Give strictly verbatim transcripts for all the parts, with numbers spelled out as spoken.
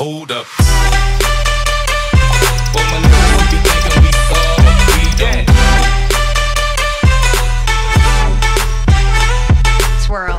Hold up. For my niggas be thinking we soft, we don't. Swirl.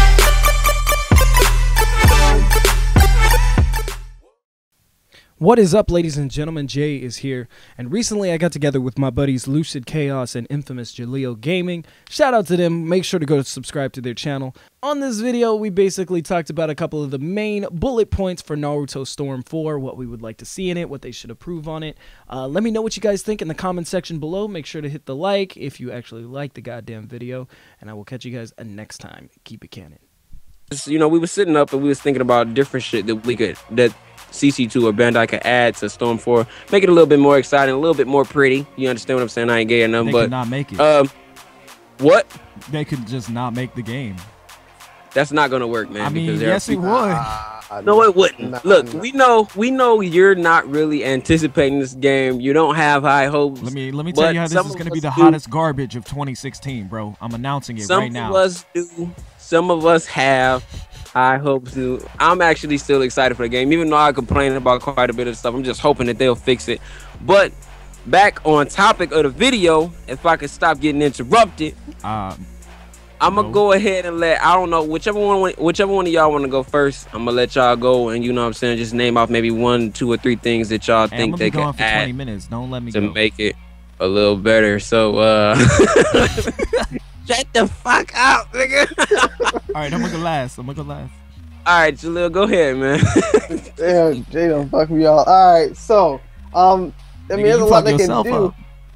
What is up, ladies and gentlemen? Jay is here, and recently I got together with my buddies Lucid Chaos and Infamous Jaleel Gaming. Shout out to them. Make sure to go subscribe to their channel. On this video, we basically talked about a couple of the main bullet points for Naruto Storm four, what we would like to see in it, what they should approve on it. Uh, let me know what you guys think in the comment section below. Make sure to hit the like if you actually like the goddamn video, and I will catch you guys next time. Keep it canon. You know, we were sitting up and we was thinking about different shit that we could, that C C two or Bandai could add to Storm four, make it a little bit more exciting, a little bit more pretty. You understand what I'm saying? I ain't gay or nothing, they but could not make it. Um, what? They could just not make the game. That's not gonna work, man. I mean, because yes, it would. Uh, no, it wouldn't. Nah, Look, nah. we know, we know you're not really anticipating this game. You don't have high hopes. Let me let me tell you how this is gonna be the do. hottest garbage of twenty sixteen, bro. I'm announcing it some right now. Some of us do. Some of us have. I hope to. I'm actually still excited for the game, even though I complain about quite a bit of stuff. I'm just hoping that they'll fix it. But back on topic of the video, if I could stop getting interrupted, um, I'm gonna no. go ahead and let, I don't know, whichever one, whichever one of y'all want to go first. I'm gonna let y'all go, and you know what I'm saying, just name off maybe one, two, or three things that y'all hey, think they can for add twenty minutes. Don't let me to go. make it a little better. So, uh, shut the fuck up, nigga. All right, I'm gonna go last. I'm gonna go last. All right, Jaleel, go ahead, man. Damn, Jay don't fuck me all. All right, so um, I mean, Nigga, there's a lot they can do.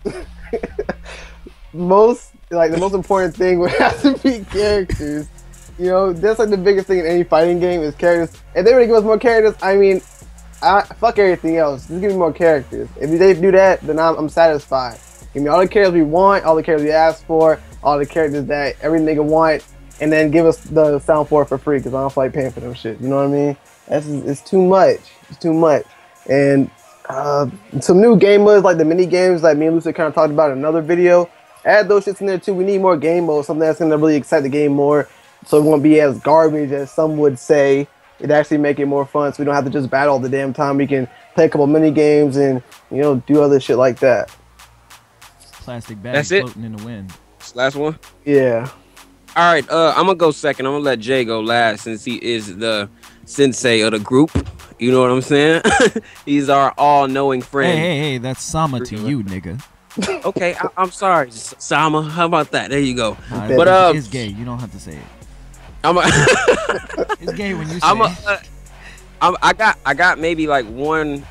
most like the most important thing would have to be characters. You know, that's like the biggest thing in any fighting game is characters. If they were to give us more characters, I mean, I, fuck everything else. Just give me more characters. If they do that, then I'm, I'm satisfied. Give me all the characters we want, all the characters we ask for, all the characters that every nigga want. And then give us the sound for it for free because I don't feel like paying for them shit. You know what I mean? That's it's too much. It's too much. And uh, some new game modes like the mini games, like me and Lucid kind of talked about in another video. Add those shits in there too. We need more game modes, something that's gonna really excite the game more, so it won't be as garbage as some would say. It actually make it more fun, so we don't have to just battle all the damn time. We can play a couple mini games and you know do other shit like that. Plastic bag That's it? floating in the wind. Last one. Yeah. All right, uh, I'm gonna go second. I'm gonna let Jay go last since he is the sensei of the group. You know what I'm saying? He's our all-knowing friend. Hey, hey, hey, that's Sama to you, nigga. Okay, I I'm sorry, Sama. How about that? There you go. Nah, but uh, it's gay. You don't have to say it. I'm a it's gay when you say I'm a, it. uh, I'm, I got, I got maybe like one,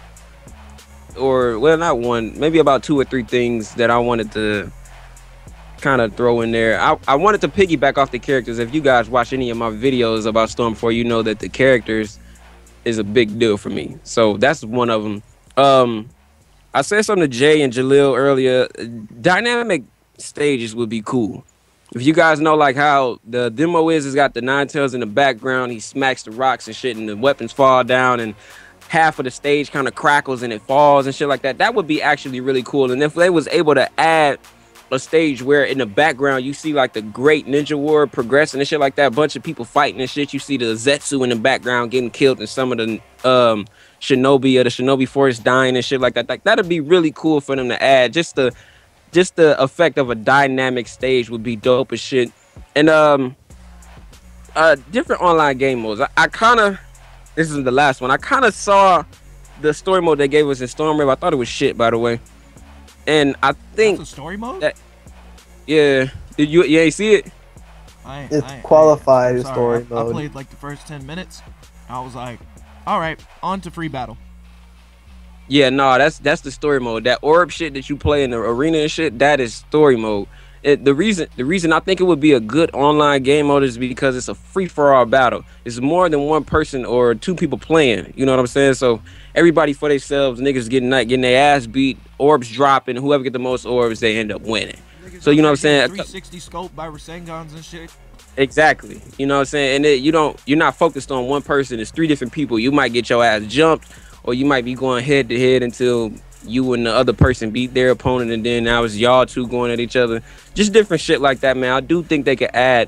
or well, not one, maybe about two or three things that I wanted to kind of throw in there. I, I wanted to piggyback off the characters. If you guys watch any of my videos about Storm four, you know that the characters is a big deal for me. So that's one of them. Um, I said something to Jay and Jaleel earlier. Dynamic stages would be cool. If you guys know like how the demo is, it's got the Nine Tails in the background. He smacks the rocks and shit and the weapons fall down and half of the stage kind of crackles and it falls and shit like that. That would be actually really cool. And if they was able to add a stage where in the background you see like the Great Ninja War progressing and shit like that, a bunch of people fighting and shit, you see the Zetsu in the background getting killed and some of the um shinobi or the shinobi force dying and shit like that, like that'd be really cool for them to add. Just the just the effect of a dynamic stage would be dope as shit. And um uh different online game modes. I, I kind of, this is the last one, I kind of saw the story mode they gave us in Storm River. I thought it was shit, by the way. And I think That's a story mode. That, yeah, did you? You ain't see it? I, It's I, qualified I, as story I, I mode. played like the first ten minutes. I was like, all right, on to free battle. Yeah, no, that's that's the story mode. That orb shit that you play in the arena and shit, that is story mode. It, the reason the reason I think it would be a good online game mode is because it's a free for all battle. It's more than one person or two people playing. You know what I'm saying? So everybody for themselves, niggas getting like getting their ass beat, orbs dropping. Whoever get the most orbs, they end up winning. So you know what I'm saying? three sixty scope by Rasengans and shit. Exactly. You know what I'm saying? And it, you don't you're not focused on one person. It's three different people. You might get your ass jumped, or you might be going head to head until you and the other person beat their opponent, and then now it's y'all two going at each other. Just different shit like that, man. I do think they could add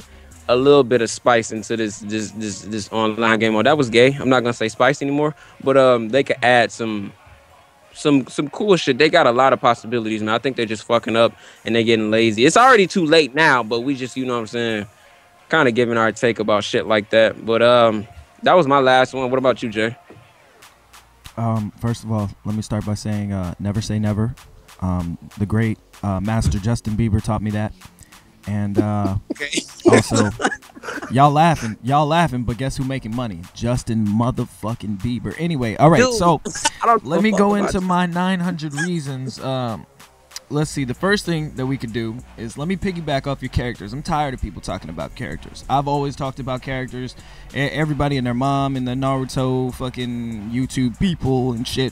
a little bit of spice into this this this this online game mode. That was gay. I'm not gonna say spice anymore, but um, they could add some some some cool shit. They got a lot of possibilities, man. I think they're just fucking up and they're getting lazy. It's already too late now, but we just, you know what I'm saying, kind of giving our take about shit like that. But um, that was my last one. What about you, Jay? Um, first of all, let me start by saying uh, never say never. Um, the great uh, master Justin Bieber taught me that. And uh, Okay. also, y'all laughing, y'all laughing, but guess who making money? Justin motherfucking Bieber. Anyway, all right, Dude, so I don't let me fuck go about into you. my nine hundred reasons. Um, let's see. The first thing that we could do is let me piggyback off your characters. I'm tired of people talking about characters. I've always talked about characters. E- Everybody and their mom and the Naruto fucking YouTube people and shit.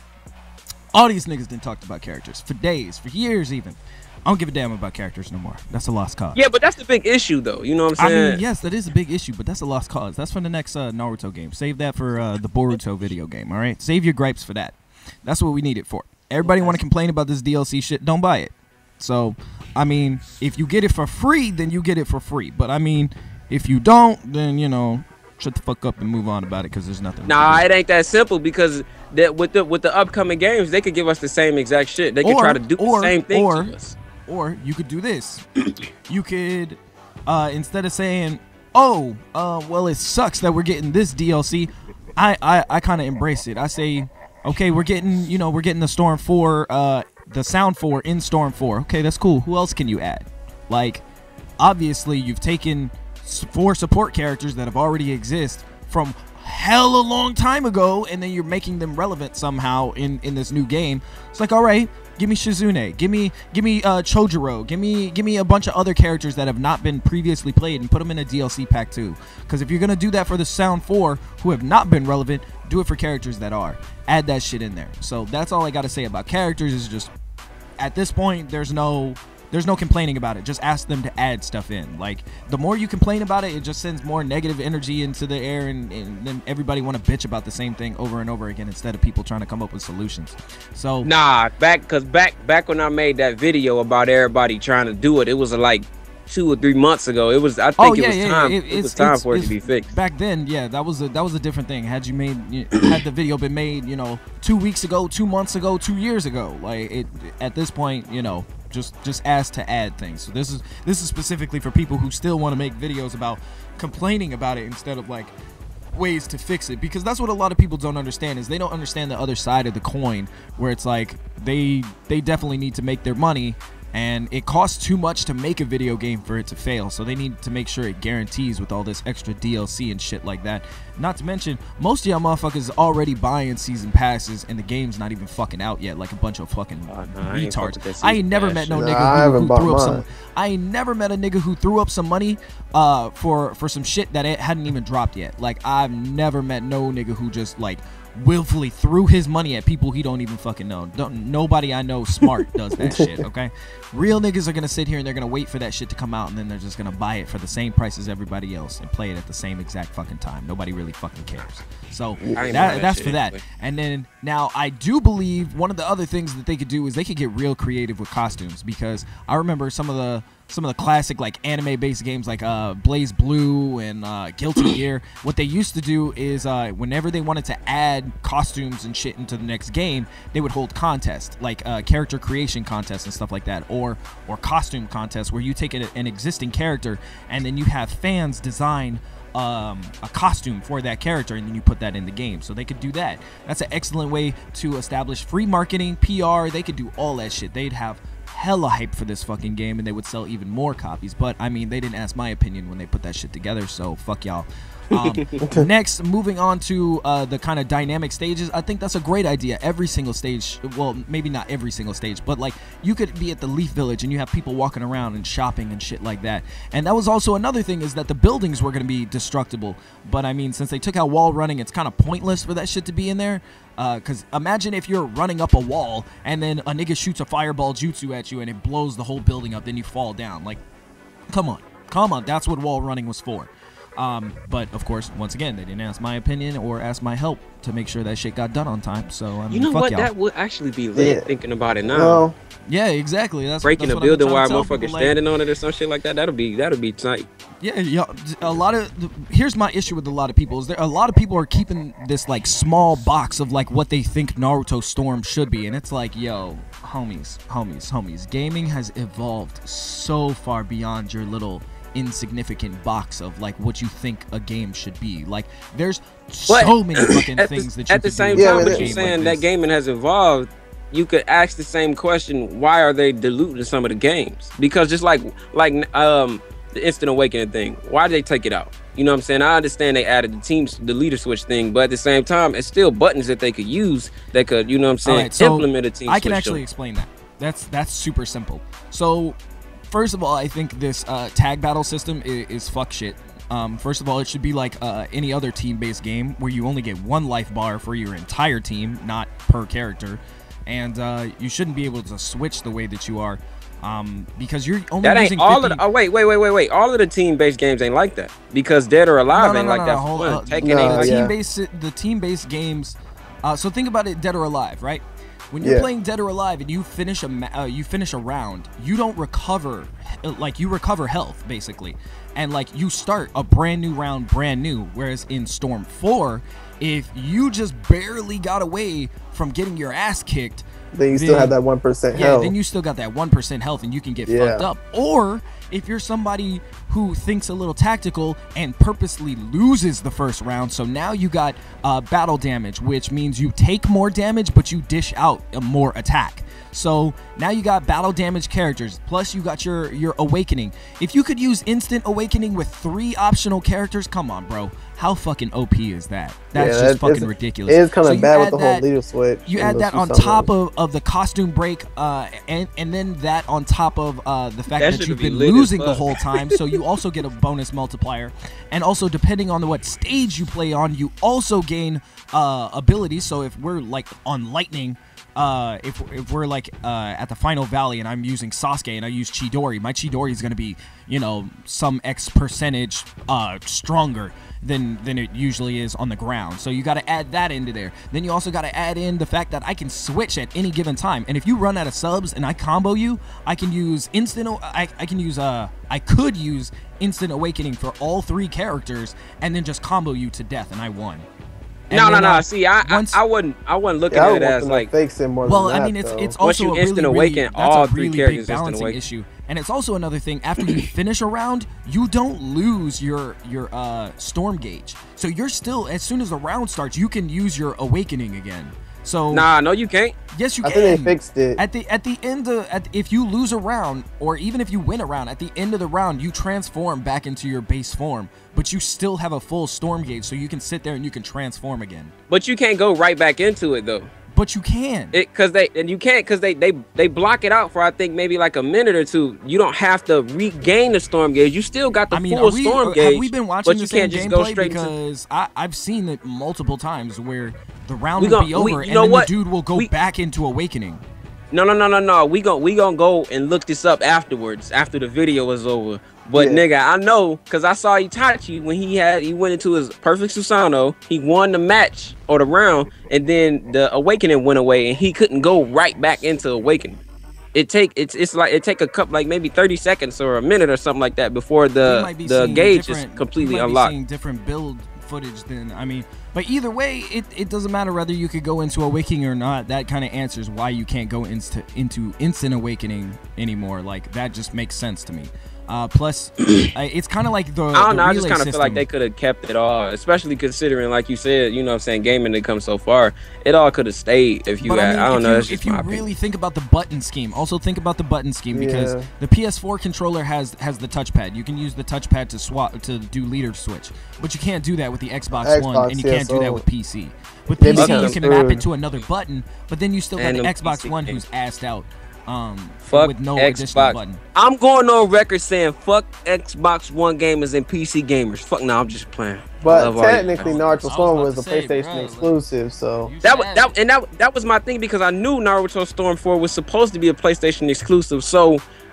All these niggas done talked about characters for days, for years even. I don't give a damn about characters no more. That's a lost cause. Yeah, but that's the big issue, though. You know what I'm I saying? mean, yes, that is a big issue, but that's a lost cause. That's for the next uh, Naruto game. Save that for uh, the Boruto video game, all right? Save your gripes for that. That's what we need it for. Everybody want to complain about this D L C shit. Don't buy it. So, I mean, if you get it for free, then you get it for free. But, I mean, if you don't, then, you know, shut the fuck up and move on about it because there's nothing. Nah, it ain't that simple because that with the with the upcoming games, they could give us the same exact shit. They could Or- try to do or- the same thing or- to us. Or you could do this. You could, uh, instead of saying, oh, uh, well, it sucks that we're getting this D L C, I, I, I kind of embrace it. I say, okay, we're getting, you know, we're getting the Storm four, uh, the Sound four in Storm four. Okay, that's cool. Who else can you add? Like, obviously, you've taken s- four support characters that have already exist from hell a long time ago, and then you're making them relevant somehow in, in this new game. It's like, all right, give me Shizune, give me give me uh, Chojuro, give me give me a bunch of other characters that have not been previously played and put them in a D L C pack too. Because if you're gonna do that for the Sound four, who have not been relevant, do it for characters that are. Add that shit in there. So that's all I gotta say about characters. Is just at this point, there's no there's no complaining about it. Just ask them to add stuff in. Like, the more you complain about it, it just sends more negative energy into the air, and, and then everybody want to bitch about the same thing over and over again instead of people trying to come up with solutions. So Nah, back cause back back when I made that video about everybody trying to do it, it was uh, like two or three months ago. It was I think oh it yeah, was yeah, time. yeah. It, it's, was time it's- for it to it's- be fixed. Back then, yeah, that was a that was a different thing. Had you made you- had the video been made, you know, two weeks ago, two months ago, two years ago, like it at this point, you know, just just ask to add things. So this is this is specifically for people who still want to make videos about complaining about it instead of like ways to fix it, because that's what a lot of people don't understand is they don't understand the other side of the coin, where it's like they they definitely need to make their money, and it costs too much to make a video game for it to fail, so they need to make sure it guarantees with all this extra D L C and shit like that. Not to mention, most of y'all motherfuckers already buying season passes and the game's not even fucking out yet, like a bunch of fucking Oh, nah, I ain't fuck retards. with that I ain't season never pass met no shit. nigga Nah, I who, haven't who bought threw up some mine. I ain't never met a nigga who threw up some money uh for for some shit that it hadn't even dropped yet. Like, I've never met no nigga who just like willfully threw his money at people he don't even fucking know. Don't nobody I know smart does that shit, okay? Real niggas are gonna sit here and they're gonna wait for that shit to come out, and then they're just gonna buy it for the same price as everybody else and play it at the same exact fucking time. Nobody really fucking cares. So I ain't buying that, that that's shit for that. anyway. And then now I do believe one of the other things that they could do is they could get real creative with costumes, because I remember some of the some of the classic like anime based games like uh Blaze Blue and uh Guilty Gear. What they used to do is uh whenever they wanted to add costumes and shit into the next game, they would hold contests like uh character creation contests and stuff like that, or or costume contests where you take an, an existing character and then you have fans design um, a costume for that character, and then you put that in the game. So they could do that. That's an excellent way to establish free marketing, P R. They could do all that shit. They'd have hella hype for this fucking game, and they would sell even more copies. But I mean, they didn't ask my opinion when they put that shit together, so fuck y'all. Um, next, moving on to uh, the kind of dynamic stages, I think that's a great idea. Every single stage, well, maybe not every single stage, but like you could be at the Leaf Village and you have people walking around and shopping and shit like that. And that was also another thing, is that the buildings were going to be destructible. But I mean, since they took out wall running, it's kind of pointless for that shit to be in there. Because uh, imagine if you're running up a wall and then a nigga shoots a fireball jutsu at you and it blows the whole building up, then you fall down. Like, come on. Come on. That's what wall running was for. Um, but of course, once again, they didn't ask my opinion or ask my help to make sure that shit got done on time. So I mean, You know fuck what? y'all. That would actually be lit. Yeah. Thinking about it now. Well, Yeah, exactly. That's Breaking that's a what I've been building while a trying to tell motherfucker people, like, standing on it or some shit like that. That'll be that'll be tight. Yeah, yeah. A lot of here's my issue with a lot of people is there a lot of people are keeping this like small box of like what they think Naruto Storm should be, and it's like, yo, homies, homies, homies. Gaming has evolved so far beyond your little insignificant box of like what you think a game should be. Like, there's But so many fucking at things the, that you at the could same do Yeah, time, but but it- you're game saying like that this. gaming has evolved. You could ask the same question: why are they diluting some of the games? Because just like like um the instant awakening thing, why did they take it out? You know what I'm saying? I understand they added the teams, the leader switch thing, but at the same time, it's still buttons that they could use that could, you know what I'm saying, Alright, so implement a team I can switch. actually though. explain that. That's that's super simple. So, first of all, I think this uh, tag battle system is, is fuck shit. Um, first of all, it should be like uh, any other team-based game where you only get one life bar for your entire team, not per character, and uh, you shouldn't be able to switch the way that you are, um, because you're only That using ain't all fifty of the. Oh wait, wait, wait, wait, wait. All of the team-based games ain't like that because Dead or Alive no, no, ain't no, like no, that. no, for hold fun. up. Tekken No, ain't like yeah. team based the team based games. Uh, so think about it, Dead or Alive, right? When you're Yeah. playing Dead or Alive and you finish a ma- uh, you finish a round, you don't recover, like you recover health basically, and like you start a brand new round, brand new. Whereas in Storm four, if you just barely got away from getting your ass kicked, then you still then- have that one percent yeah, health. then you still got that one percent health and you can get Yeah. fucked up. Or if you're somebody who thinks a little tactical and purposely loses the first round, so now you got uh, battle damage, which means you take more damage but you dish out a more attack. So now you got battle damage characters, plus you got your your awakening. If you could use instant awakening with three optional characters, come on, bro. How fucking O P is that? That's Yeah, just that- fucking it's- ridiculous. It is kind So of you bad with add the whole that- leader switch. You and add those that two on summons. top of, of the costume break, uh, and and then that on top of uh, the fact That that, should've you've been been lit as losing the fuck. whole time, so you also get a bonus multiplier, and also depending on what stage you play on, you also gain uh, abilities. So if we're like on Lightning, uh, if if we're like uh, at the final valley, and I'm using Sasuke and I use Chidori, my Chidori is gonna be, you know, some X percentage uh, stronger than than it usually is on the ground. So you got to add that into there. Then you also got to add in the fact that I can switch at any given time. And if you run out of subs and I combo you, I can use instant. I, I can use uh I could use instant awakening for all three characters and then just combo you to death, and I won. And No, no, then, no. uh, See, I, once- I, I wasn't, I wasn't looking Yeah, I at would it want as them to like. fix it more Well, than I that, mean, it's though. it's Once also you a really, instant really, awaken, that's all a three really characters big instant balancing awaken. issue, and it's also another thing. After you finish a round, you don't lose your your uh, storm gauge, so you're still, as soon as the round starts, you can use your awakening again. So Nah, no, you can't. yes, you I can. think they fixed it. At the at the end of at, if you lose a round, or even if you win a round, at the end of the round you transform back into your base form, but you still have a full storm gauge, so you can sit there and you can transform again. But you can't go right back into it though. But you can. It because they and you can't because they they they block it out for I think maybe like a minute or two. You don't have to regain the storm gauge. You still got the I mean, full are we, storm are- gauge. have we been watching but the you same can't just go gameplay? straight into. Because I, I've seen it multiple times where the round We will gon- be we- over you and know then what? the dude will go We- back into awakening. No, no, no, no, no. We gon' we gonna go and look this up afterwards after the video is over. But Yeah. nigga, I know because I saw Itachi when he had he went into his perfect Susanoo. He won the match or the round, and then the awakening went away, and he couldn't go right back into awakening. It take it's it's like it take a couple like maybe thirty seconds or a minute or something like that before We the might be the seeing gauge is different- completely we might unlocked. Be seeing different build footage than I mean, but either way, it, it doesn't matter whether you could go into awakening or not. That kind of answers why you can't go into into instant awakening anymore. Like that just makes sense to me. Uh, plus, I- it's kind of like the, I the don't know. I just relay kind of feel like system. they could have kept it all, especially considering, like you said, you know, what I'm saying gaming had come so far. It all could have stayed if you. But had, I, mean, I, don't if know. You, That's just if you my really opinion. think about the button scheme, also think about the button scheme because Yeah. the P S four controller has has the touchpad. You can use the touchpad to swap to do leader switch, but you can't do that with the Xbox, One, Xbox, and you yeah, can't do that so- with P C. With They P C, become you can map screwed. it to another button, but then you still got And the them Xbox P C One games. who's assed out. Um, Fuck with no additional Xbox. button. I'm going on record saying fuck Xbox One gamers and P C gamers. Fuck no, I'm just playing. But Love all you. technically, I was- I Naruto was Storm about was to a say, PlayStation bro, like- exclusive, so You That was said that it. and that that was my thing because I knew Naruto Storm four was supposed to be a PlayStation exclusive. So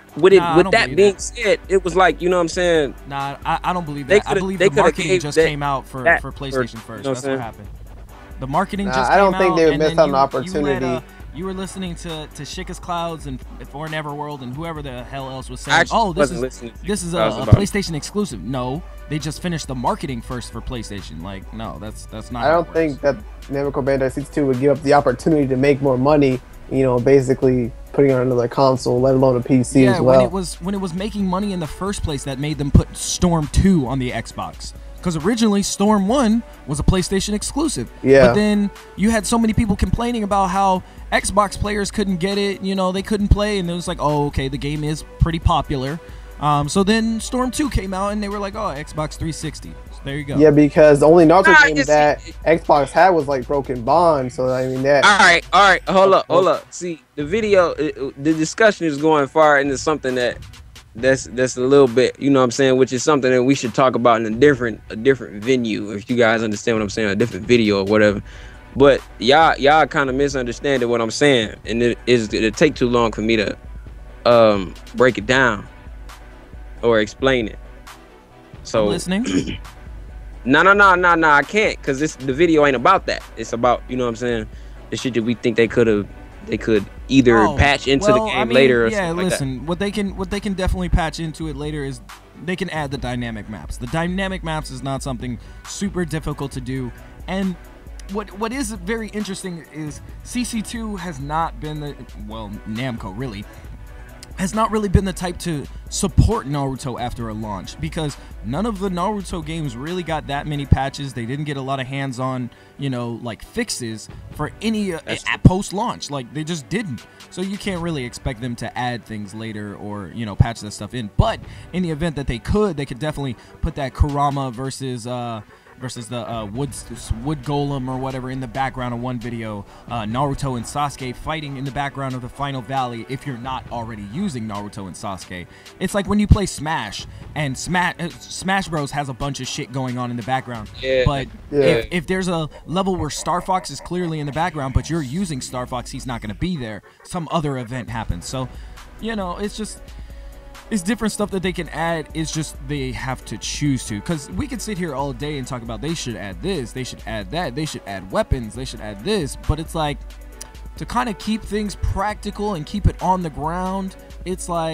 with it, Nah, I with don't that believe being that. said, it was like, you know what I'm saying? Nah, I, I don't believe They that. I coulda- believe they the coulda marketing gave just that- came out for, that for for- PlayStation you first. know what That's I'm what saying? happened. The marketing Nah, just I don't came think out, they would and miss then out on you- the You, opportunity. had, uh, you were listening to to Shika's Clouds and for Neverworld and whoever the hell else was saying, I actually "Oh, this wasn't is listening to this is a, Clouds a about it. PlayStation exclusive." No, they just finished the marketing first for PlayStation. Like, no, that's that's not. I how don't it think works. that Namco Bandai sixty-two would give up the opportunity to make more money. You know, basically putting on another console, let alone a P C Yeah, as well. when it was when it was making money in the first place, that made them put Storm two on the Xbox. Because originally Storm one was a PlayStation exclusive. Yeah. But then you had so many people complaining about how Xbox players couldn't get it, you know, they couldn't play, and it was like, oh, okay, the game is pretty popular. Um, so then Storm two came out, and they were like, oh, Xbox three sixty. So there you go. Yeah, because the only Naruto Nah, game it's- that Xbox had was like Broken Bond. So I mean that. All right, all right, hold up, hold up. See, the video, it, it- the discussion is going far into something that that's that's a little bit, you know what I'm saying, which is something that we should talk about in a different a different venue, if you guys understand what I'm saying, a different video or whatever. But y'all y'all kind of misunderstanding what I'm saying, and it is it'll take too long for me to um break it down or explain it. So I'm listening. no, no, no, no, no, I can't, cause this the video ain't about that. It's about, you know what I'm saying, the shit that we think they could have, they could either Oh, patch into well, the game I mean, later or yeah, something like listen, what they can what they can definitely patch into it later is they can add the dynamic maps. The dynamic maps is not something super difficult to do, and what what is very interesting is C C two has not been the well Namco really has not really been the type to support Naruto after a launch, because none of the Naruto games really got that many patches. They didn't get a lot of hands-on, you know, like fixes for any uh, That's at post-launch. Like, they just didn't. So you can't really expect them to add things later or, you know, patch that stuff in. But in the event that they could, they could definitely put that Kurama versus uh versus the uh, wood wood golem or whatever in the background of one video. Uh, Naruto and Sasuke fighting in the background of the final valley. If you're not already using Naruto and Sasuke, it's like when you play Smash and Smash uh, Smash Bros has a bunch of shit going on in the background. Yeah. But Yeah. if, if there's a level where Star Fox is clearly in the background, but you're using Star Fox, he's not going to be there. Some other event happens. So, you know, it's just. It's different stuff that they can add. It's just they have to choose to. Because we could sit here all day and talk about they should add this, they should add that, they should add weapons, they should add this. But it's like, to kind of keep things practical and keep it on the ground, it's like,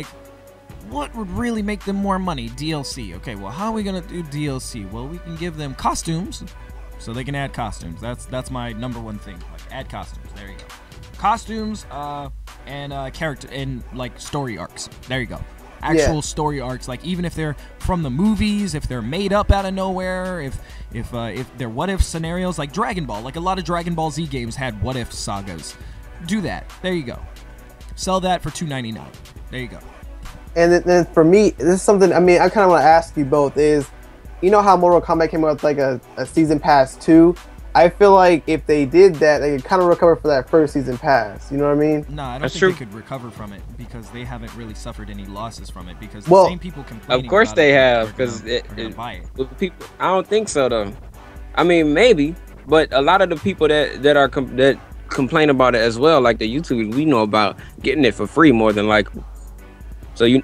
what would really make them more money? D L C. Okay, well, how are we going to do D L C? Well, we can give them costumes, so they can add costumes. That's that's my number one thing. Like, add costumes. There you go. Costumes uh, and uh, character and, like, story arcs. There you go. Actual Yeah. story arcs, like even if they're from the movies, if they're made up out of nowhere, if if uh, if they're what if scenarios, like Dragon Ball, like a lot of Dragon Ball Z games had what if sagas. Do that. There you go. Sell that for two ninety-nine. There you go. And then, then for me, this is something. I mean, I kind of want to ask you both: is you know how Mortal Kombat came out with like a, a season pass two? I feel like if they did that, they could kind of recover for that first season pass. You know what I mean? No, I don't That's think true. they could recover from it because they haven't really suffered any losses from it. Because Well, the same people complaining Of course about they it have, are because gonna- it, are gonna it- buy it. with people, I don't think so though. I mean, maybe, but a lot of the people that that are com- that complain about it as well, like the YouTubers we know about, getting it for free more than likely. So you,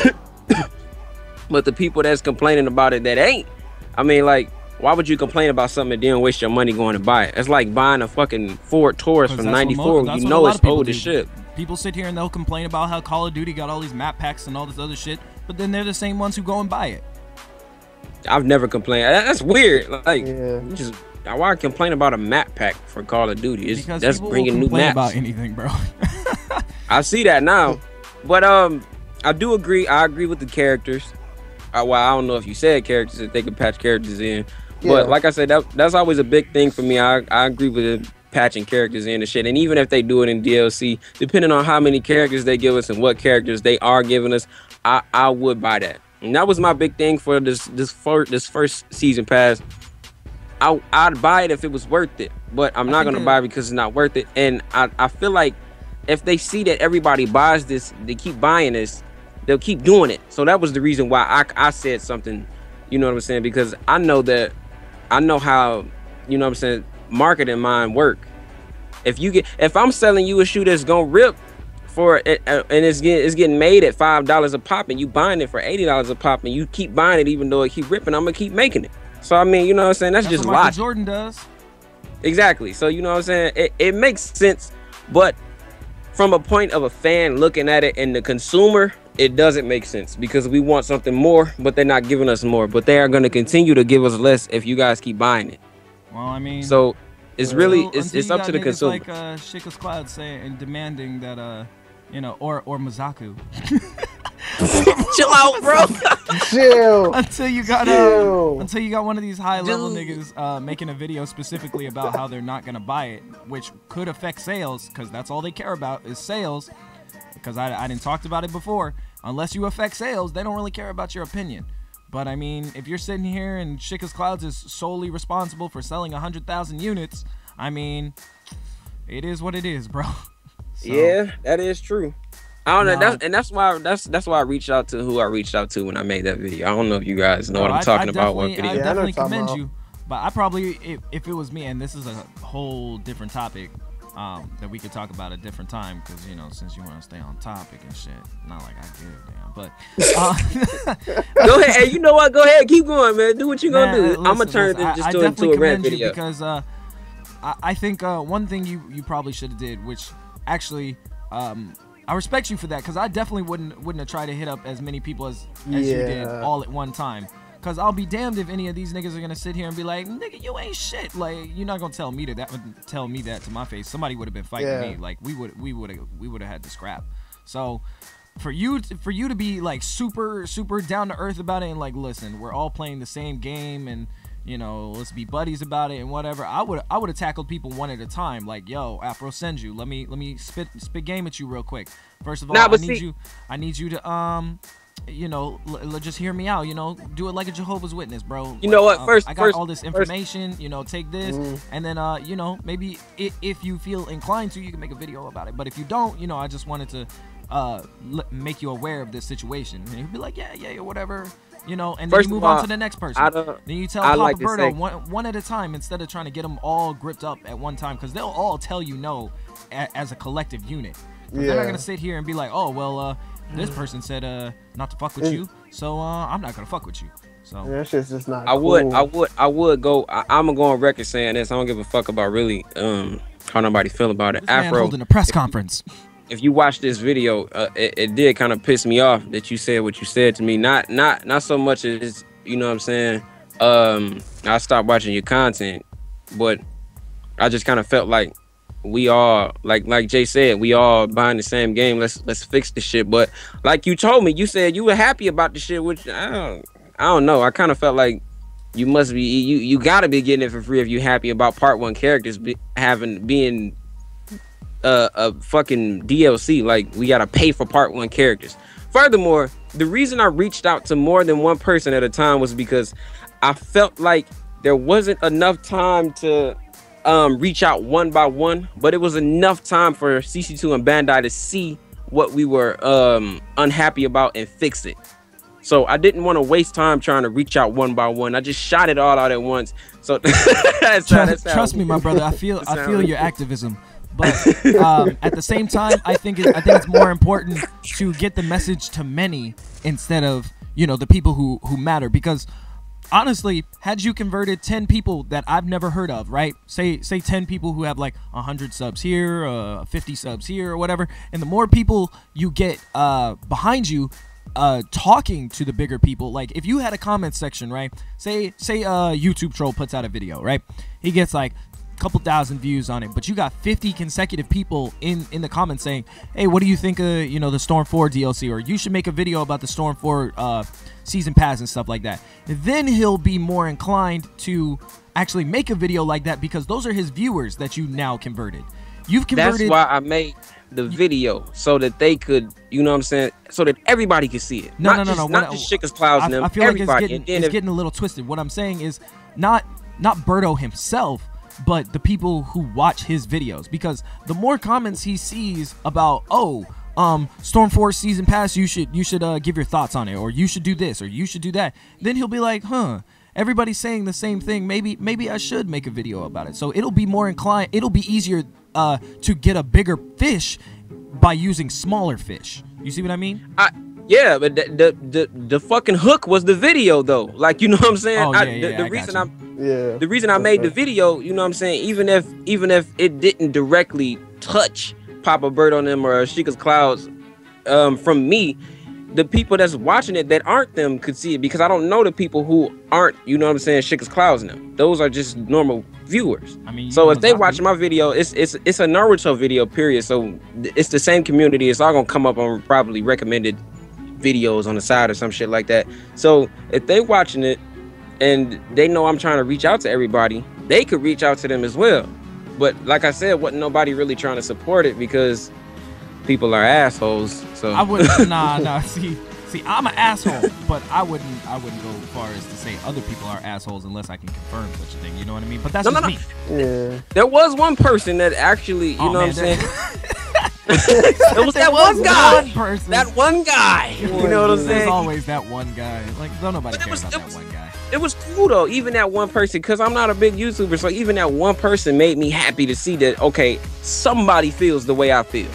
but the people that's complaining about it that ain't, I mean, like, why would you complain about something and then waste your money going to buy it? It's like buying a fucking Ford Taurus 'Cause from that's what mo- ninety-four. that's You what a know lot it's of people old do. as shit. People sit here and they'll complain about how Call of Duty got all these map packs and all this other shit, but then they're the same ones who go and buy it. I've never complained. That- That's weird. Like, Yeah. you just why complain about a map pack for Call of Duty? It's Because that's people bringing will new complain maps. about anything, bro. I see that now, but um, I do agree. I agree with the characters. Uh, well, I don't know if you said characters, if they could patch characters in, Yeah. but like I said, that that's always a big thing for me. I I agree with the patching characters in and shit. And even if they do it in D L C, depending on how many characters they give us and what characters they are giving us, I I would buy that. And that was my big thing for this this first this first season pass. I I'd buy it if it was worth it, but I'm I not think gonna it- buy it because it's not worth it. And I I feel like if they see that everybody buys this, they keep buying this, they'll keep doing it. So that was the reason why I I said something, you know what I'm saying? Because I know that I know how, you know what I'm saying, marketing mind work. If you get if I'm selling you a shoe that's gonna rip, for it, uh, and it's getting it's getting made at five dollars a pop, and you buying it for eighty dollars a pop, and you keep buying it even though it keep ripping. I'm gonna keep making it. So I mean, you know what I'm saying? That's, That's just what Michael logic. Jordan does. Exactly. So you know what I'm saying? It, it makes sense, but from a point of a fan looking at it and the consumer, it doesn't make sense because we want something more, but they're not giving us more. But they are going to continue to give us less if you guys keep buying it. Well, I mean, So it's really until- it's, until it's you up got to the niggas consumer. Like uh, Shika's Cloud saying and demanding that, uh, you know, or or Mazaku. Chill out, bro. Chill. until you got uh, Chill. until you got one of these high level Dude. niggas uh, making a video specifically about how they're not gonna buy it, which could affect sales because that's all they care about is sales. Because I, I didn't talked about it before. Unless you affect sales, they don't really care about your opinion. But I mean, if you're sitting here and Shika's Clouds is solely responsible for selling one hundred thousand units, I mean, it is what it is, bro. So, Yeah, that is true. I don't know, No. that's, and that's why that's that's why I reached out to who I reached out to when I made that video. I don't know if you guys know no, what I'm I- talking I about. What definitely- video? I Yeah, I know definitely what you're talking commend about. you. But I probably, if, if it was me, and this is a whole different topic um, that we could talk about at a different time, because, you know, since you want to stay on topic and shit, not like I give a damn, but uh, Go ahead. Hey, you know what? Go ahead. Keep going, man. Do what you gonna Man, do. listen, I'm gonna turn listen, it I- just I to, definitely into a rant commend you video. because uh, I, I think uh, one thing you, you probably should have did, which actually um, I respect you for that, because I definitely wouldn't wouldn't have tried to hit up as many people as, as you did Yeah. all at one time. Cause I'll be damned if any of these niggas are gonna sit here and be like, nigga, you ain't shit. Like, you're not gonna tell me to that tell me that to my face. Somebody would have been fighting Yeah. me. Like, we would we would have we would have had to scrap. So for you to, for you to be like super super down to earth about it and like, listen, we're all playing the same game and, you know, let's be buddies about it and whatever. I would I would have tackled people one at a time. Like, yo, Afro Senju, let me let me spit spit game at you real quick. First of all, Nah, I but need see- you I need you to um you know, l- l- just hear me out. You know, do it like a Jehovah's Witness, bro. You know what? Um, First- I got first- all this first- information. You know, take this, Mhm. and then, uh, you know, maybe if, if you feel inclined to, you can make a video about it. But if you don't, you know, I just wanted to uh l- make you aware of this situation. And you'd be like, yeah, yeah, yeah, whatever. You know, and then First you of move on all, to the next person. I don't- Then you tell I Papa like to Berto say- one, one at a time instead of trying to get them all gripped up at one time, because they'll all tell you no a, as a collective unit. 'Cause They're not Yeah. gonna sit here and be like, oh well, uh, this person said uh not to fuck with It- you, so uh, I'm not gonna fuck with you. So That shit's just not I would, cool. I would, I would go. I, I'm gonna go on record saying this. I don't give a fuck about really um how nobody feel about it. this man Afro, holding a press conference. if you watch this video, uh, it, it did kind of piss me off that you said what you said to me. Not, not, not so much as you know what I'm saying. Um, I stopped watching your content, but I just kind of felt like we all, like, like Jay said, we all buying the same game. Let's let's fix the shit. But like you told me, you said you were happy about the shit, which I don't, I don't know. I kind of felt like you must be, you you gotta be getting it for free if you happy about part one characters be, having being uh, a fucking D L C. Like, we gotta pay for part one characters. Furthermore, the reason I reached out to more than one person at a time was because I felt like there wasn't enough time to um, reach out one by one, but it was enough time for C C two and Bandai to see what we were um, unhappy about and fix it. So I didn't want to waste time trying to reach out one by one. I just shot it all out at once. So that's how, that's Trust, how- trust me, my brother. I feel I That's feel how- your activism, but um, at the same time, I think it, I think it's more important to get the message to many instead of, you know, the people who who matter. Because honestly, had you converted ten people that I've never heard of, right? Say say ten people who have like one hundred subs here, uh, fifty subs here, or whatever, and the more people you get uh, behind you, uh talking to the bigger people, like if you had a comment section, right? Say say uh YouTube troll puts out a video, right? He gets like a couple thousand views on it, but you got fifty consecutive people in in the comments saying, hey, what do you think of, you know, the Storm four D L C, or you should make a video about the Storm four uh season pass and stuff like that. Then he'll be more inclined to actually make a video like that, because those are his viewers that you now converted. You've converted. That's why I made the video, so that they could, you know what I'm saying, so that everybody could see it. No, not no, no, just, no. Not What- just Shika's Clouds and I, them, I feel like it's everybody. getting And then it's if- getting a little twisted. What I'm saying is not not Berto himself, but the people who watch his videos. Because the more comments he sees about, oh, um, Storm four season pass, you should you should uh, give your thoughts on it, or you should do this, or you should do that. Then he'll be like, huh, everybody's saying the same thing. Maybe maybe I should make a video about it. So it'll be more inclined. It'll be easier uh, to get a bigger fish by using smaller fish. You see what I mean? I yeah, but the, the the the fucking hook was the video though. Like, you know what I'm saying? Oh, yeah, I, yeah, the, the I got reason you. I'm Yeah. the reason I made the video, you know what I'm saying, even if even if it didn't directly touch Papa Bird on them or Sheikah's Clouds um, from me, the people that's watching it that aren't them could see it, because I don't know the people who aren't, you know what I'm saying, Sheikah's Clouds now. Those are just normal viewers. I mean, you So know if they Zaku. watch my video, it's it's it's a Naruto video, period. So th- it's the same community. It's all gonna come up on probably recommended videos on the side or some shit like that. So if they watching it and they know I'm trying to reach out to everybody, they could reach out to them as well. But like I said, wasn't nobody really trying to support it because people are assholes. So I wouldn't. Nah, nah. See, see, I'm an asshole, but I wouldn't. I wouldn't go as far as to say other people are assholes unless I can confirm such a thing. You know what I mean? But that's No, just no, no. me. Yeah. there was one person that actually, you Oh, know man, what I'm saying? that- It was that one guy. One person. That one guy. You know what I'm There's saying? always that one guy. Like, don't nobody But it care was- about it that was- one guy. It was cool though, even that one person, because I'm not a big YouTuber, so even that one person made me happy to see that, okay, somebody feels the way I feel.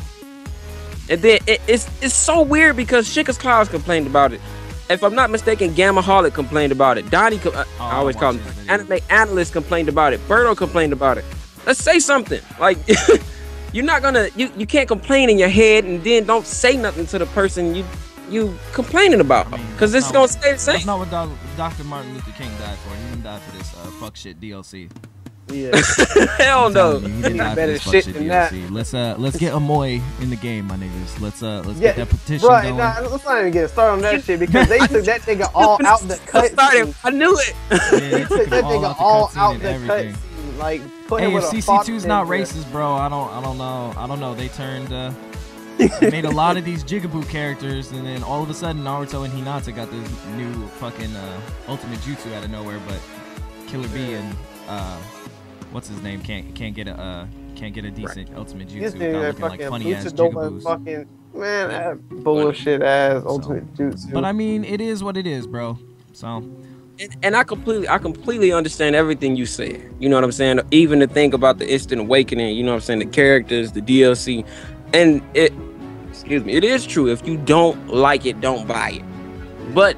And then it, it's it's so weird because Sheikah's Clouds complained about it. If I'm not mistaken, Gamaholic complained about it. Donnie, co- uh, Oh, I always I call him watched his Anime Analyst complained about it. Birdo complained about it. Let's say something. Like, you're not gonna, you, you can't complain in your head and then don't say nothing to the person you you complaining about, I mean, because that's it's not gonna what- stay the That's same. not what Doc- Doctor Martin Luther King died for. He didn't die for this uh, fuck shit D L C. Yeah. Hell I'm no. telling you, he didn't die for Better this fuck shit shit than D L C. Let's uh let's get Amoy in the game, my niggas. Let's uh let's Yeah, get that petition bro, going. nah, let's not even get started on that shit because they took that nigga all out the I started. cut. I knew it. Yeah, they They took took him that all nigga out the all cutscene out and the everything. cutscene. Like, put him Hey, if with a C C fox two's in not there. racist, bro, I don't I don't know. I don't know. They turned uh they made a lot of these Jigaboo characters, and then all of a sudden Naruto and Hinata got this new fucking uh, ultimate jutsu out of nowhere. But Killer B and uh, what's his name can't can't get a uh, can't get a decent ultimate This jutsu nigga without that looking like fucking funny ass luchador Jigaboos. fucking man, that bullshit ass So, ultimate jutsu. But I mean, it is what it is, bro. So And, and I completely, I completely understand everything you said. You know what I'm saying? Even to think about the instant awakening. You know what I'm saying? The characters, the D L C, and it. Excuse me. It is true. If you don't like it, don't buy it. But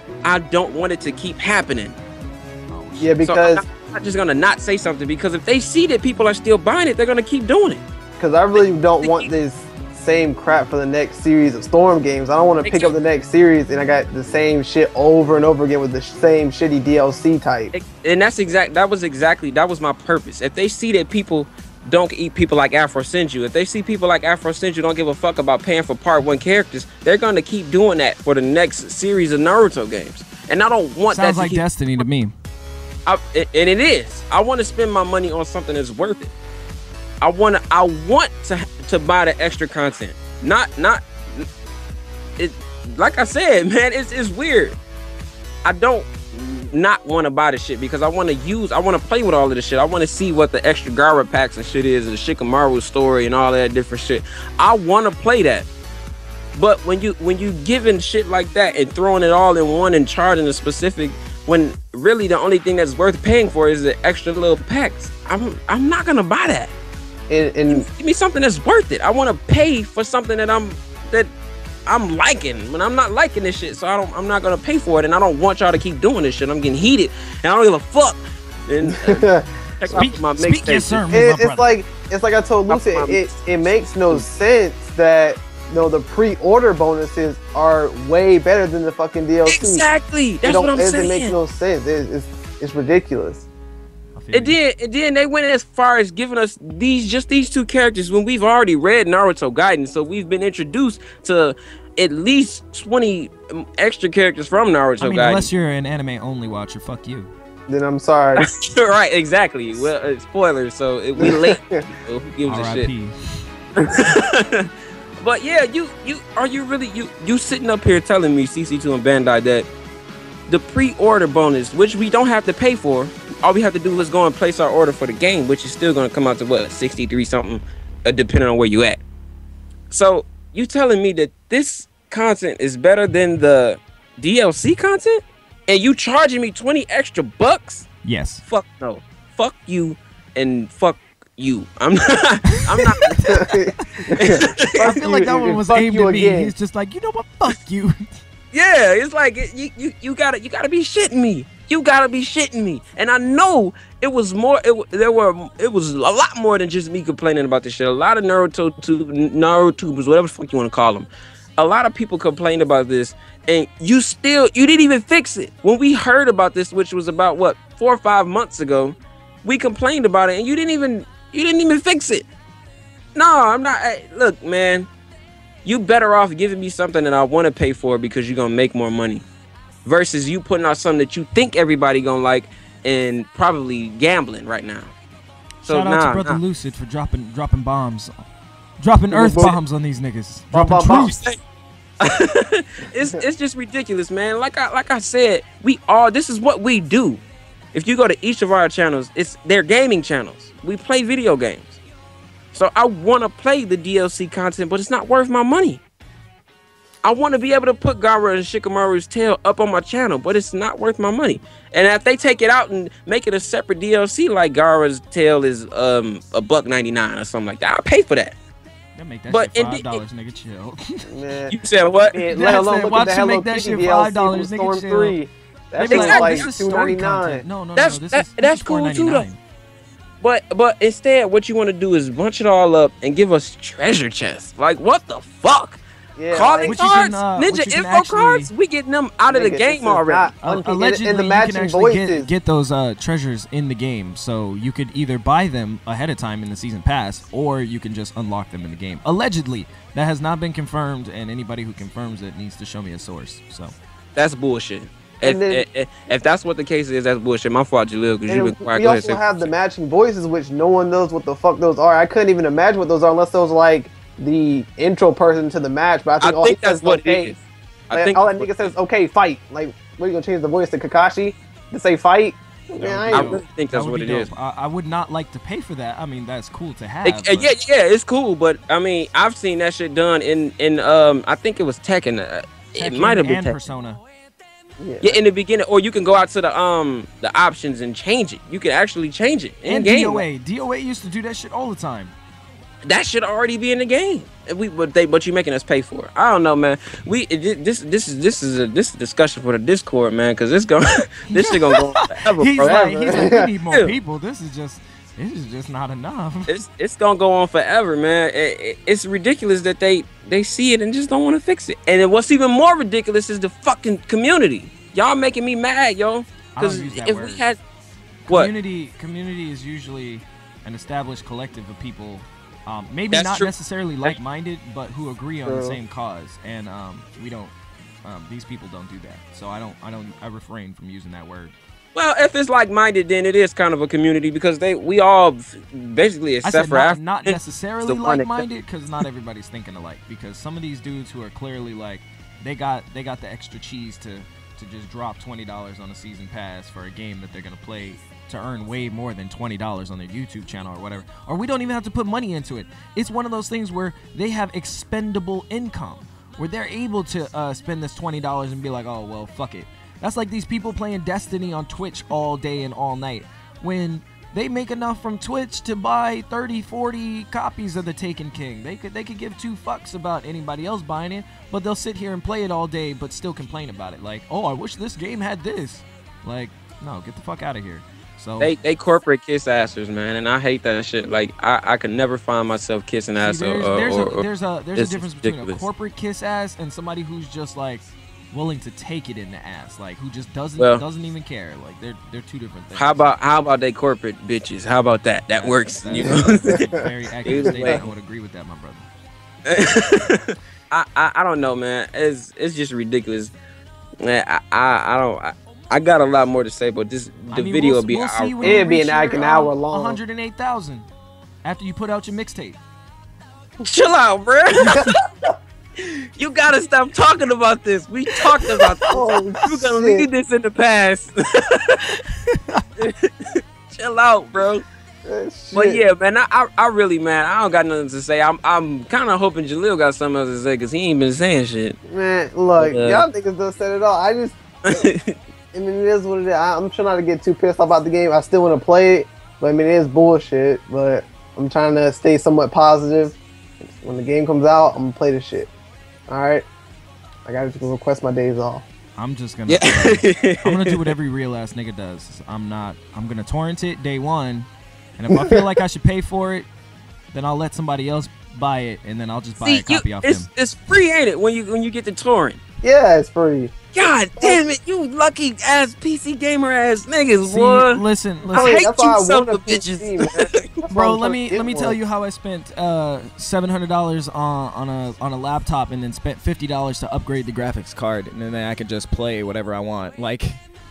I don't want it to keep happening. oh, shit. yeah, So because I'm not, I'm not just gonna not say something, because if they see that people are still buying it, they're gonna keep doing it. because I really don't want this same crap for the next series of Storm games. I don't want to pick up the next series and I got the same shit over and over again with the same shitty D L C type. And that's exact. That was exactly. That was my purpose. If they see that people don't eat people like Afro Senju, if they see people like Afro Senju don't give a fuck about paying for part one characters, they're gonna keep doing that for the next series of Naruto games. And I don't want that Sounds to like keep, Destiny to me. I, and it is. I want to spend my money on something that's worth it. I want to. I want to to buy the extra content. Not not. It like I said, man. It's it's weird. I don't not want to buy the shit because I want to use. I want to play with all of the shit. I want to see what the extra Gara packs and shit is, and the Shikamaru story and all that different shit. I want to play that. But when you when you giving shit like that and throwing it all in one and charging a specific, when really the only thing that's worth paying for is the extra little packs, I'm I'm not gonna buy that. And, and Give me something that's worth it. I want to pay for something that I'm that I'm liking. When I'm not liking this shit, so I don't. I'm not gonna pay for it, and I don't want y'all to keep doing this shit. I'm getting heated, and I don't give a fuck. And uh, check out Speak, my speak your mixtape. sermon, it, my it's brother. like it's like I told Lucid. It it makes no sense that you know the pre-order bonuses are way better than the fucking D L C. Exactly. It That's don't- what I'm it saying. makes no sense. It, it's it's ridiculous. I feel And you. then, and then they went as far as giving us these just these two characters when we've already read Naruto Gaiden, so we've been introduced to at least twenty um, extra characters from Naruto I mean, Gaiden. unless you're an anime only watcher, fuck you. Then I'm sorry. Right, exactly. Well, uh, spoilers. So it, we late. So who gives a R I shit? P. But yeah, you you are you really you you sitting up here telling me C C two and Bandai that the pre-order bonus, which we don't have to pay for, all we have to do is go and place our order for the game, which is still going to come out to what sixty-three something, uh, depending on where you at. So you telling me that this content is better than the D L C content, and you charging me twenty extra bucks? Yes. Fuck no. Fuck you, and fuck you. I'm not. I'm not. I feel like that one was Fuck aimed you at me. again. He's just like, you know what? Fuck you. Yeah, it's like it, you, you you gotta you gotta be shitting me. You gotta be shitting me. And I know it was more. It wa- there were it was a lot more than just me complaining about this shit. A lot of Naruto tu- Narutubers, whatever the fuck you want to call them. A lot of people complained about this, and you still you didn't even fix it. When we heard about this, which was about what four or five months ago, we complained about it, and you didn't even you didn't even fix it. No, I'm not. Hey, look, man. You better off giving me something that I want to pay for because you're gonna make more money, versus you putting out something that you think everybody gonna like and probably gambling right now. So Shout out nah, to Brother nah. Lucid for dropping dropping bombs, dropping Yeah, earth boy. bombs on these niggas, Bomb, dropping bomb, bomb. truth. it's it's just ridiculous, man. Like I like I said, we all this is what we do. If you go to each of our channels, it's they're gaming channels. We play video games. So I want to play the D L C content, but it's not worth my money. I want to be able to put Gaara and Shikamaru's tail up on my channel, but it's not worth my money. And if they take it out and make it a separate D L C, like Gaara's tail is um a buck ninety nine or something like that, I'll pay for that. They make that But shit in five the- dollars, nigga. Chill. Man. You said what? Yeah, Yeah, let I alone said, look watch at the them Hello make that Kitty shit D L C five dollars, from nigga, Storm chill. three. That They shit be was like, like this is two story ninety content. nine. No, no, no. That's- This that- is that's this is cool too, though. four ninety-nine. But but instead, what you want to do is bunch it all up and give us treasure chests. Like what the fuck? Yeah, Calling Which you cards, can, uh, ninja which you can info actually- cards. We getting them out of the nigga, this game is already. not Uh, unpe- and- allegedly, and the you matching can actually voices. get, get those uh, treasures in the game, so you could either buy them ahead of time in the season pass, or you can just unlock them in the game. Allegedly, that has not been confirmed, and anybody who confirms it needs to show me a source. So That's bullshit. If, And then- if, if, if that's what the case is, that's bullshit. My fault, Jalil, because And you've been quiet. we Go ahead, also say- have the matching voices, which no one knows what the fuck those are. I couldn't even imagine what those are unless those like the intro person to the match. But I I think, all think he says that's what okay. it is. I Like, think all that that's nigga says, "Okay, fight." Like, what are you gonna change the voice to Kakashi to say fight? Man, I I ain't- really think that that's would what be it is. dope. I, I would not like to pay for that. I mean, that's cool to have. It- uh, but yeah, yeah, it's cool, but I mean, I've seen that shit done in in um, I think it was Tekken. Uh, it Tekken might have been and Tekken. Persona. Yeah, in the beginning, or you can go out to the um the options and change it. You can actually change it in And game. D O A. D O A used to do that shit all the time. That should already be in the game. And we but they but you making us pay for it. I don't know, man. We it, this this is this is a this is a discussion for the Discord, man, because this going this shit gonna go on forever, He's bro. like, he's like, we need more Yeah. people. This is just, this is just not enough. It's it's gonna go on forever, man. It, it, it's ridiculous that they they see it and just don't want to fix it. And then what's even more ridiculous is the fucking community. Y'all making me mad, yo. I don't Because use that if word. we had what Community, community is usually an established collective of people, um, maybe That's not true. necessarily like-minded, but who agree on the True. same cause. And um, we don't. Um, these people don't do that. So I don't. I don't. I refrain from using that word. well, if it's like-minded, then it is kind of a community because they we all basically I except said for not, Africa. not necessarily the one that- like-minded, because not everybody's thinking alike. Because some of these dudes who are clearly like, they got they got the extra cheese to to just drop twenty dollars on a season pass for a game that they're gonna play to earn way more than twenty dollars on their YouTube channel or whatever. Or we don't even have to put money into it. It's one of those things where they have expendable income, where they're able to uh, spend this twenty dollars and be like, oh well, fuck it. That's like these people playing Destiny on Twitch all day and all night, when they make enough from Twitch to buy thirty, forty copies of the Taken King. They could they could give two fucks about anybody else buying it, but they'll sit here and play it all day but still complain about it. Like, oh, I wish this game had this. Like, no, get the fuck out of here. So They they corporate kiss assers, man, and I hate that shit. Like I, I could never find myself kissing see, ass or, there's, or, there's, or, a, or there's a there's a it's difference between a ridiculous. corporate kiss ass and somebody who's just like willing to take it in the ass, like who just doesn't Well- doesn't even care. Like they're they're two different things. How about how about they corporate bitches? How about that? That works. You know? Very accurate Either statement. way. I would agree with that, my brother. I, I I don't know, man. It's it's just ridiculous. Man, I I, I don't. I, I got a lot more to say, but this the I mean, video we'll, will be we'll out. see when It'd you be reach an- like your, an uh, hour long. one hundred eight thousand after you put out your mixtape. Chill out, bro. You gotta stop talking about this. We talked about this. Oh, We're gonna shit. leave this in the past. Chill out, bro. Uh, But shit. yeah, man, I, I, I really, man, I don't got nothing to say. I'm, I'm kind of hoping Jalil got something else to say because he ain't been saying shit. Man, look, Uh, y'all niggas don't said it all. I just, I mean, it is what it is. I, I'm trying not to get too pissed off about the game. I still want to play it, but I mean, it is bullshit. But I'm trying to stay somewhat positive. When the game comes out, I'm gonna play the shit. All right. I gotta request my days off. I'm just gonna. Yeah. uh, I'm gonna do what every real ass nigga does. I'm not. I'm gonna torrent it day one, and if I feel like I should pay for it, then I'll let somebody else buy it, and then I'll just buy See, a copy you, off it's them. it's free, ain't it? When you when you get the torrent. Yeah, it's free. God damn it, you lucky ass P C gamer ass niggas, See, boy. listen, I listen, hate That's why you I son want a of P C, bitches. man. That's why bro. I'm Let trying me to get let me tell one. you how I spent uh, seven hundred dollars on on a on a laptop, and then spent fifty dollars to upgrade the graphics card, and then I can just play whatever I want. Like,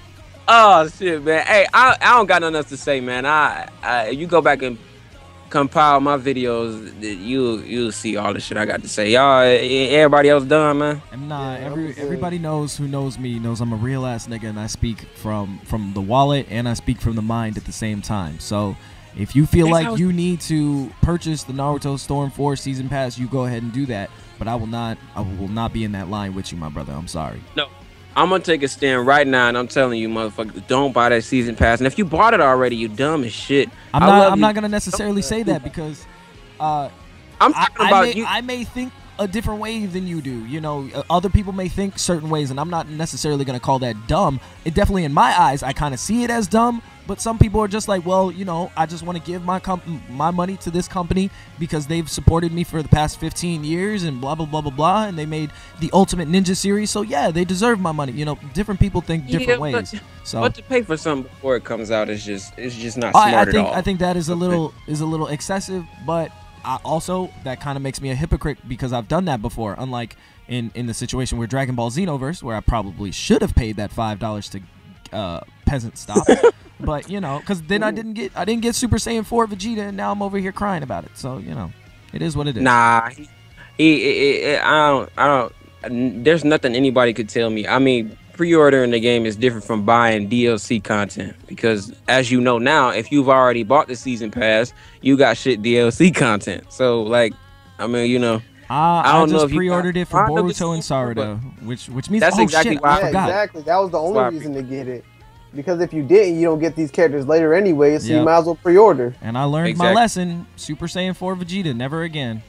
Oh shit, man. Hey, I I don't got nothing else to say, man. I, I you go back and compile my videos, you you'll see all the shit I got to say. Y'all, e- everybody else done, man. and nah, Yeah, every I'm good. everybody knows who knows me knows I'm a real ass nigga, and I speak from from the wallet and I speak from the mind at the same time. So, if you feel That's like how- you need to purchase the Naruto Storm four season pass, you go ahead and do that. But I will not. I will not be in that line with you, my brother. I'm sorry. No, I'm gonna take a stand right now, and I'm telling you, motherfucker, don't buy that season pass. And if you bought it already, you dumb as shit. I'm I not. love I'm you. not gonna necessarily say that because. Uh, I'm I, talking I about may, you. I may think a different way than you do. You know, uh, other people may think certain ways, and I'm not necessarily going to call that dumb. It definitely, in my eyes, I kind of see it as dumb. But some people are just like, well, you know, I just want to give my comp- my money to this company because they've supported me for the past fifteen years and blah blah blah blah blah, and they made the Ultimate Ninja series, so yeah, they deserve my money. You know, different people think different Yeah, ways. but- So But to pay for something before it comes out is just it's just not smart I, I at think all. I think that is a little is a little excessive, but I also that kind of makes me a hypocrite because I've done that before. Unlike in in the situation where Dragon Ball Xenoverse, where I probably should have paid that five dollars to uh, peasant stop, but you know, because then I didn't get I didn't get Super Saiyan four Vegeta, and now I'm over here crying about it. So you know, it is what it is. Nah, he, he, he- he- I don't, I don't. There's nothing anybody could tell me. I mean, pre-ordering the game is different from buying D L C content because, as you know now, if you've already bought the season pass, you got shit D L C content. So, like, I mean, you know, Uh, I I, don't know just if you pre-ordered got- it for I don't know if Boruto and it's cool, but- Sarada, which which means That's oh exactly shit, why I Yeah, forgot. exactly. That was the only Sloppy. reason to get it. Because if you didn't, you don't get these characters later anyway, so Yep. you might as well pre-order. And I learned my Exactly. lesson: Super Saiyan four Vegeta, never again.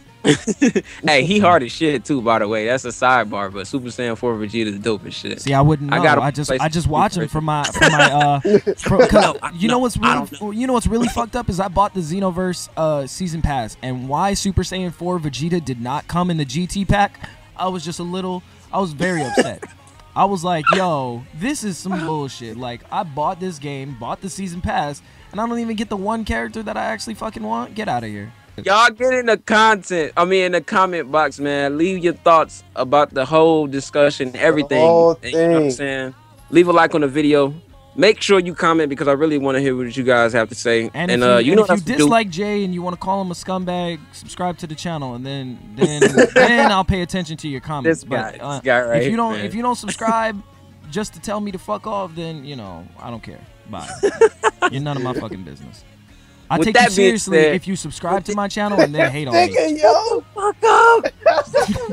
hey, he hard as shit too. By the way, that's a sidebar. But Super Saiyan four Vegeta is dope as shit. See, I wouldn't know. I I, gotta just, play I just some watch them Super for my, for my. Uh, for, 'cause No, I- you know no, what's I really, don't you know what's really fucked up is I bought the Xenoverse uh, season pass, and why Super Saiyan four Vegeta did not come in the G T pack, I was just a little, I was very upset. I was like, yo, this is some bullshit. Like, I bought this game, bought the season pass, and I don't even get the one character that I actually fucking want. Get out of here. Y'all get in the content. I mean, in the comment box, man. Leave your thoughts about the whole discussion, everything. whole You know what I'm thing. saying? Leave a like on the video. Make sure you comment because I really want to hear what you guys have to say. And, And, if uh, you, you and know if what you else to do. dislike Jay and you want to call him a scumbag, subscribe to the channel, and then then then I'll pay attention to your comments. This guy, but uh, this guy right if you here, don't man. if you don't subscribe just to tell me to fuck off, then you know I don't care. Bye. You're none of my fucking business. I With take you that being seriously said- if you subscribe to my channel and then hate on me. Nigga, yo, Fuck up.